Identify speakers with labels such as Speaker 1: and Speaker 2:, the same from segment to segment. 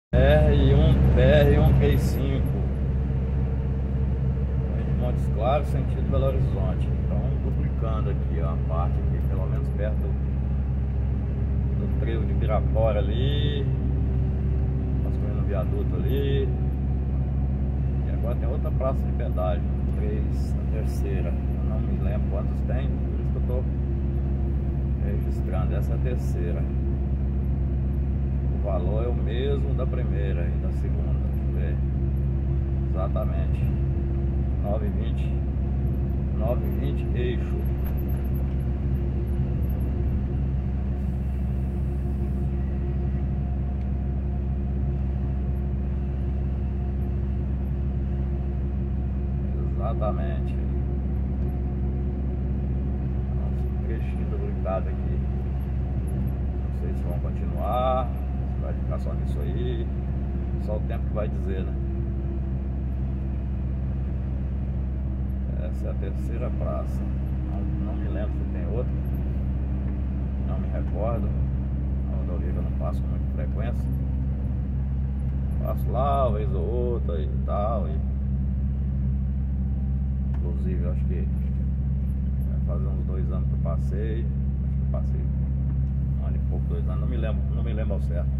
Speaker 1: BR-135 de Montes Claros, sentido Belo Horizonte. Então duplicando aqui, ó, a parte aqui, pelo menos perto do trevo de Pirapora ali, construindo um viaduto ali. E agora tem outra praça de pedágio, a terceira. Eu não me lembro quantos tem, por isso que eu estou registrando. Essa é a terceira. O valor é o mesmo da primeira e da segunda. Deixa eu ver. Exatamente. 920 eixo. Exatamente. Nossa, um trechinho duplicado aqui. Não sei se vão continuar, se vai ficar só nisso aí. Só o tempo que vai dizer, né? Essa é a terceira praça. Não me lembro se tem outra. Não me recordo. A rodovia eu não passo com muita frequência. Passo lá, uma vez ou outra e tal. Inclusive, eu acho que vai fazer uns 2 anos que eu passei. Acho que eu passei 1 ano e pouco, 2 anos. Não me lembro ao certo.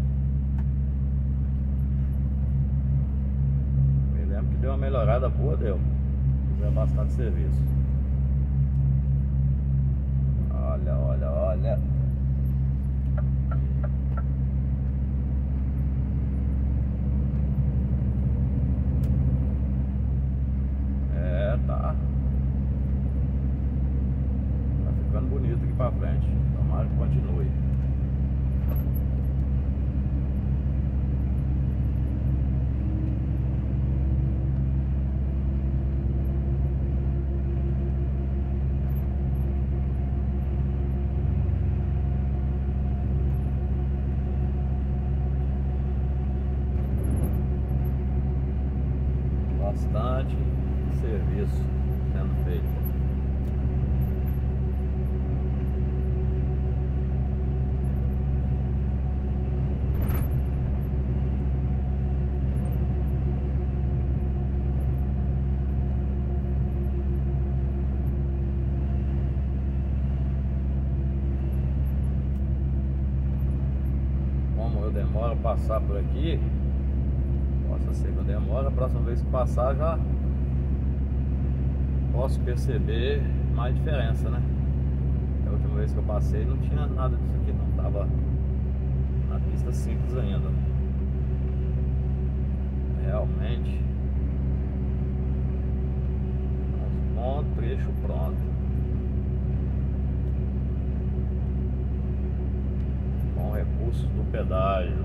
Speaker 1: Me lembro que deu uma melhorada boa, deu. É bastante serviço. Olha, olha, olha. Tá ficando bonito aqui pra frente. Tomara que continue. Bastante serviço sendo feito. Como eu demoro a passar por aqui, possa ser que eu demore, a próxima vez que passar já posso perceber mais diferença, né? A última vez que eu passei não tinha nada disso aqui, não tava na pista simples ainda. Realmente um bom trecho pronto. Com recursos do pedágio.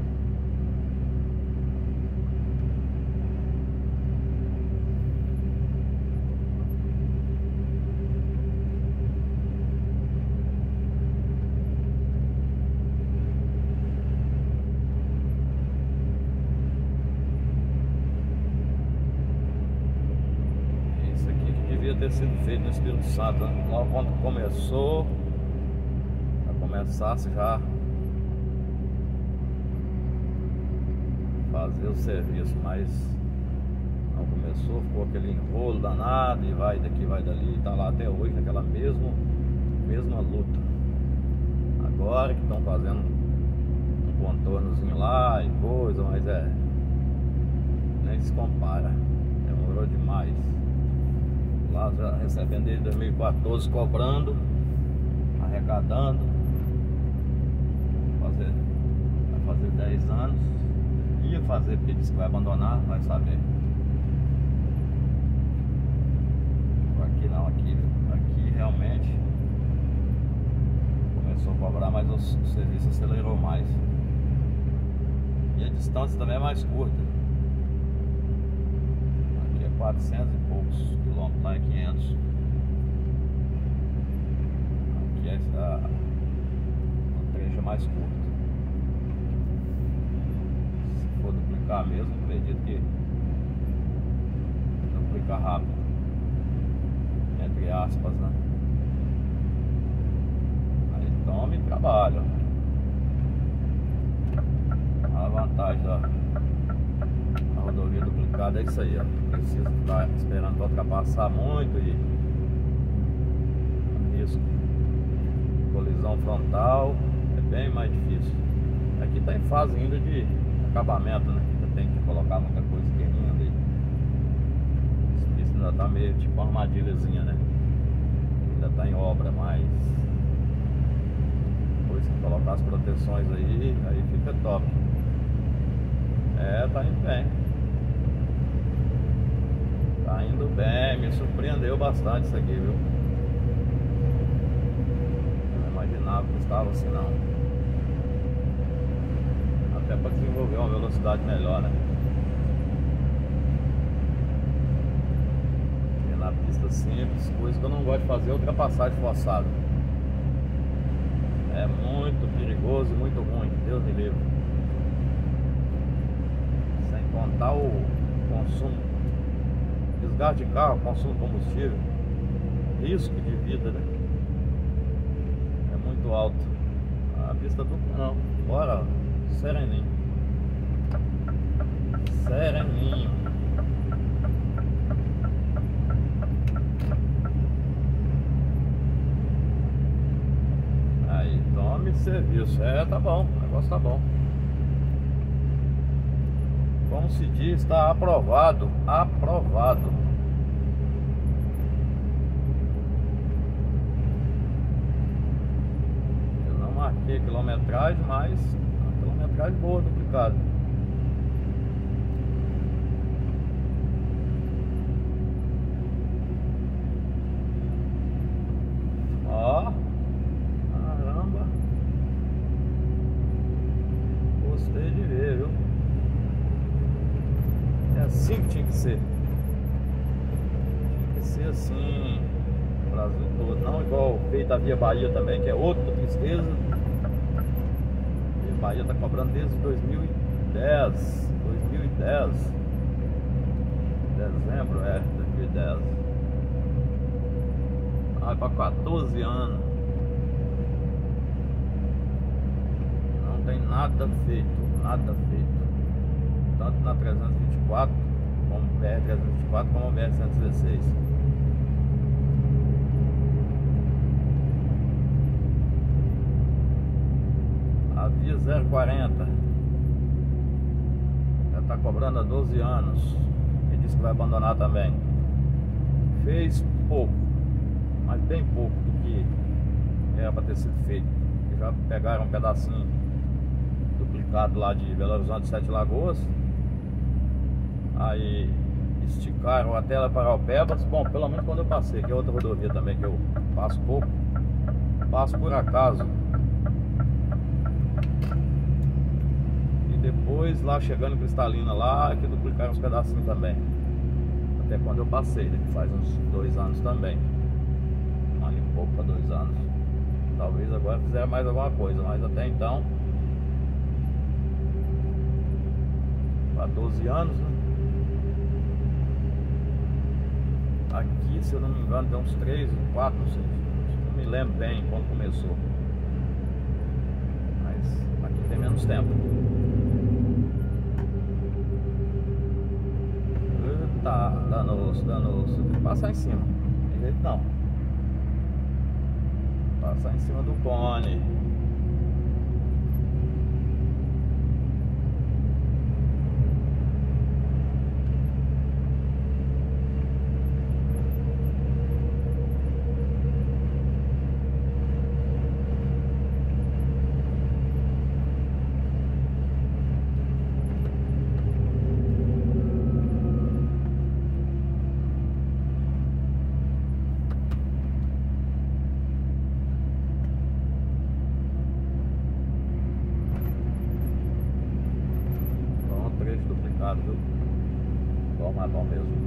Speaker 1: Ter sido feito no Espírito Santo, né? Logo quando começou, começasse já fazer o serviço, mas não começou, ficou aquele enrolo danado e vai daqui, vai dali, e tá lá até hoje naquela mesma luta. Agora que estão fazendo um contornozinho lá e coisa, mas nem se compara, demorou demais. Lá já recebendo desde 2014, cobrando, arrecadando. Vai fazer 10 anos. Ia fazer porque disse que vai abandonar, vai saber. Aqui não, aqui realmente começou a cobrar, mas o serviço acelerou mais. E a distância também é mais curta. 400 e poucos quilômetros, lá é 500. Aqui o trecho é mais curto. Se for duplicar mesmo, acredito que duplicar rápido, entre aspas, né? Aí tome trabalho. vantagem da rodovia duplicada é isso aí, ó. Precisa ficar esperando para ultrapassar muito e risco de colisão frontal é bem mais difícil. Aqui está em fase ainda de acabamento, né? Ainda tem que colocar muita coisa aqui ainda. Esse piso ainda está meio tipo uma armadilhazinha, né? Ainda está em obra, mas depois que colocar as proteções aí fica top. Tá indo bem. Tá indo bem, me surpreendeu bastante isso aqui, viu? Eu não imaginava que estava assim não. Até para desenvolver uma velocidade melhor, né? E na pista simples, coisa que eu não gosto de fazer é ultrapassagem forçada. É muito perigoso e muito ruim, Deus me livre. Sem contar o consumo, desgaste de carro, consumo de combustível, risco de vida, né? É muito alto. A pista dupla não, bora, sereninho. Sereninho. Aí, tome serviço. Tá bom, o negócio tá bom. Como se diz, está aprovado. Aprovado. Eu não marquei quilometragem, mas a quilometragem boa, duplicada. Ó, caramba. Gostei de ver, viu? É assim que tinha que ser. Tinha que ser assim, o Brasil todo. Não igual feita a Via Bahia também, que é outra tristeza. A Via Bahia tá cobrando desde 2010. 2010. Dezembro, 2010. Vai para 14 anos. Não tem nada feito, nada feito. Tanto na 324 como BR-324 como a BR-116. A Via 040 já está cobrando há 12 anos e disse que vai abandonar também. Fez pouco, mas bem pouco do que era para ter sido feito. Já pegaram um pedacinho duplicado lá de Belo Horizonte, Sete Lagoas. Aí esticaram até lá para Alpebas. Bom, pelo menos quando eu passei, que é outra rodovia também que eu passo pouco, passo por acaso. E depois lá chegando em Cristalina lá, que duplicaram uns pedacinhos também. Até quando eu passei, né, que faz uns 2 anos também. Um ano e pouco para 2 anos. Talvez agora fizeram mais alguma coisa, mas até então, para 12 anos, né? Aqui, se eu não me engano, tem uns 3, 4, não sei, não me lembro bem quando começou. Mas aqui tem menos tempo. Eita, danoso, danoso. Tem que passar em cima. Tem jeito não. Passar em cima do cone. Viu? Bom, mas bom mesmo.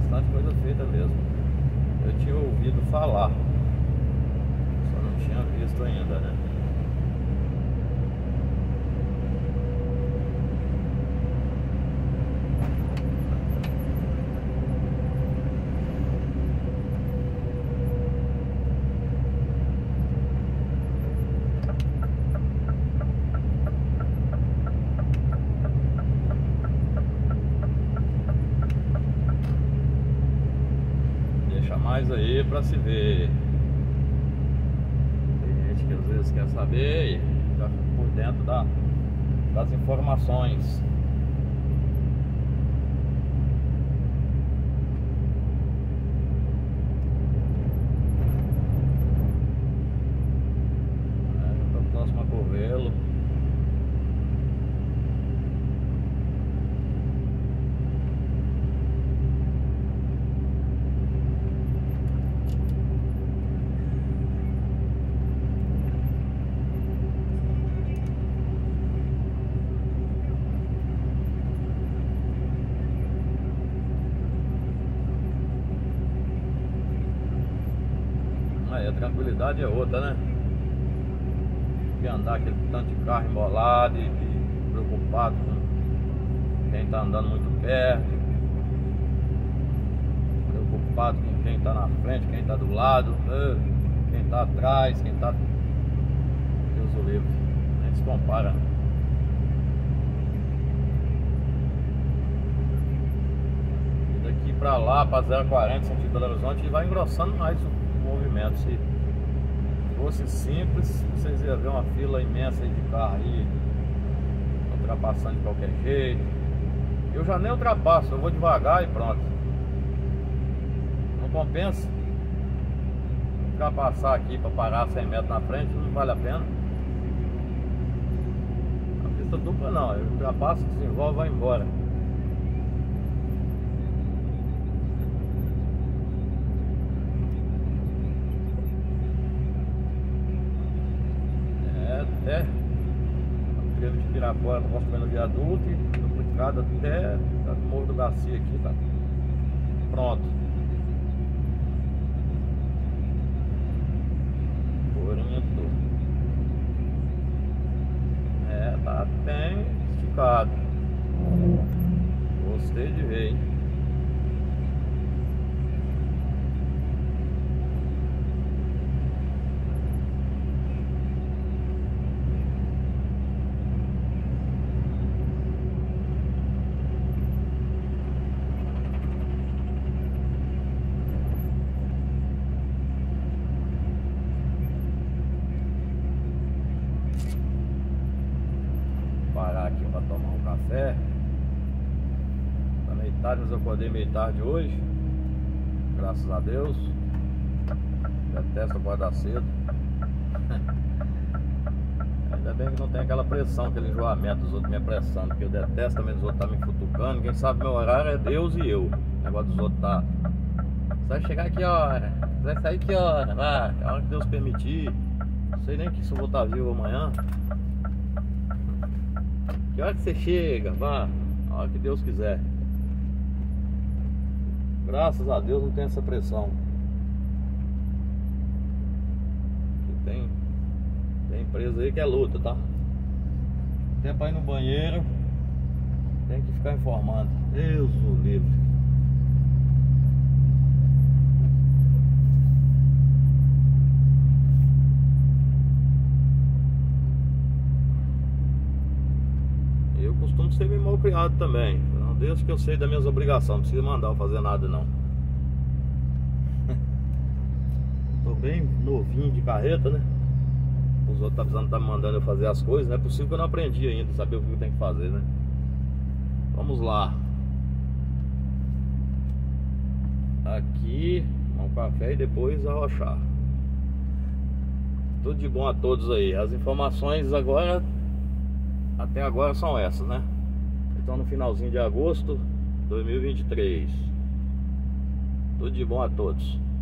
Speaker 1: bastante coisa feita mesmo. Eu tinha ouvido falar, só não tinha visto ainda, né? Mais aí pra se ver. Tem gente que às vezes quer saber e já fica por dentro das informações. Já tô próximo a Covelo. Aí a tranquilidade é outra, né? Que andar aquele tanto de carro embolado e preocupado com quem tá andando muito perto, preocupado com quem tá na frente, quem tá do lado, quem tá atrás, quem tá... Deus o livre, nem se compara. E daqui pra lá, pra 040, sentido Belo Horizonte, vai engrossando mais o movimento. Se fosse simples, vocês iam ver uma fila imensa aí de carro aí, ultrapassando de qualquer jeito. Eu já nem ultrapasso, eu vou devagar e pronto. Não compensa ultrapassar aqui para parar 100 metros na frente, não vale a pena. A pista dupla não, eu ultrapasso, desenvolve e vai embora. Até o trevo de Pirapora, construindo viaduto e duplicado até o Morro do Garcia aqui, tá? Pronto. Bonito. Tá bem esticado. Gostei de ver, hein? Parar aqui para tomar um café. Tá meio tarde, mas eu acordei meio tarde hoje, graças a Deus. Detesto acordar cedo. Ainda bem que não tem aquela pressão, aquele enjoamento dos outros me apressando, porque eu detesto também dos outros tá me futucando. Quem sabe meu horário é Deus e eu. O negócio dos outros tá: você vai chegar que hora? Você vai sair que hora? Vai, a hora que Deus permitir. Não sei nem que se eu vou estar vivo amanhã. Que hora que você chega? Vá, a hora que Deus quiser. Graças a Deus não tem essa pressão. Tem empresa aí que é luta, tá? Tem pra ir no banheiro, tem que ficar informando. Deus o livre. Eu costumo ser meio mal criado também. Não, desde que eu sei das minhas obrigações, não precisa mandar eu fazer nada não. Tô bem novinho de carreta, né? Os outros tá precisando, tá me mandando eu fazer as coisas. Não é possível que eu não aprendi ainda, saber o que eu tenho que fazer, né? Vamos lá. Aqui, um café e depois arrochar. Tudo de bom a todos aí. As informações agora, até agora, são essas, né? Então no finalzinho de agosto 2023. Tudo de bom a todos.